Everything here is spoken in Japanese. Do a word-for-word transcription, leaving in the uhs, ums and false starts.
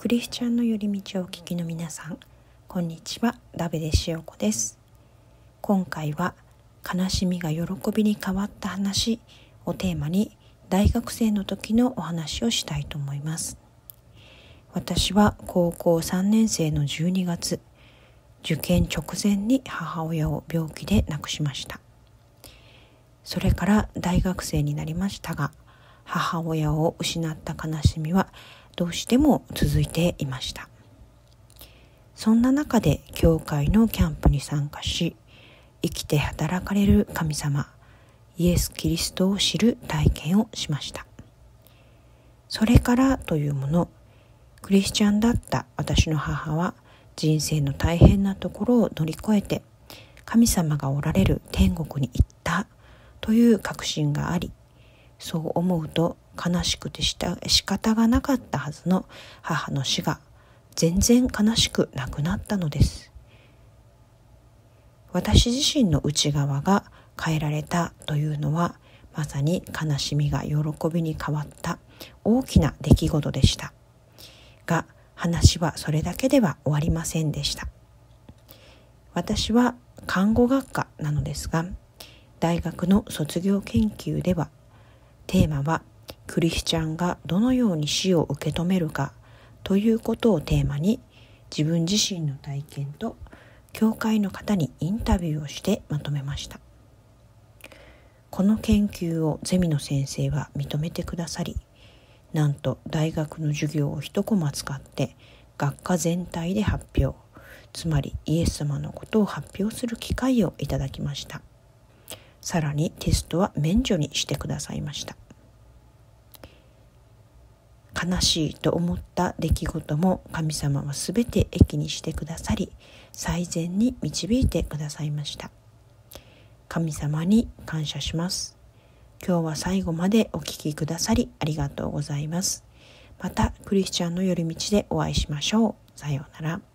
クリスチャンの寄り道をお聞きの皆さん、こんにちは。ダベデシオコです。今回は悲しみが喜びに変わった話をテーマに、大学生の時のお話をしたいと思います。私は高校さんねん生のじゅうにがつ、受験直前に母親を病気で亡くしました。それから大学生になりましたが、母親を失った悲しみはどうしても続いていました。そんな中で教会のキャンプに参加し、生きて働かれる神様イエス・キリストを知る体験をしました。それからというもの、クリスチャンだった私の母は人生の大変なところを乗り越えて神様がおられる天国に行ったという確信があり、そう思うと悲しくてした仕方がなかったはずの母の死が全然悲しくなくなったのです。私自身の内側が変えられたというのは、まさに悲しみが喜びに変わった大きな出来事でした。が、話はそれだけでは終わりませんでした。私は看護学科なのですが、大学の卒業研究では、テーマはクリスチャンがどのように死を受け止めるかということをテーマに、自分自身の体験と教会の方にインタビューをしてまとめました。この研究をゼミの先生は認めてくださり、なんと大学の授業を一コマ使って学科全体で発表、つまりイエス様のことを発表する機会をいただきました。さらにテストは免除にしてくださいました。悲しいと思った出来事も神様はすべて益にしてくださり、最善に導いてくださいました。神様に感謝します。今日は最後までお聞きくださりありがとうございます。またクリスチャンの寄り道でお会いしましょう。さようなら。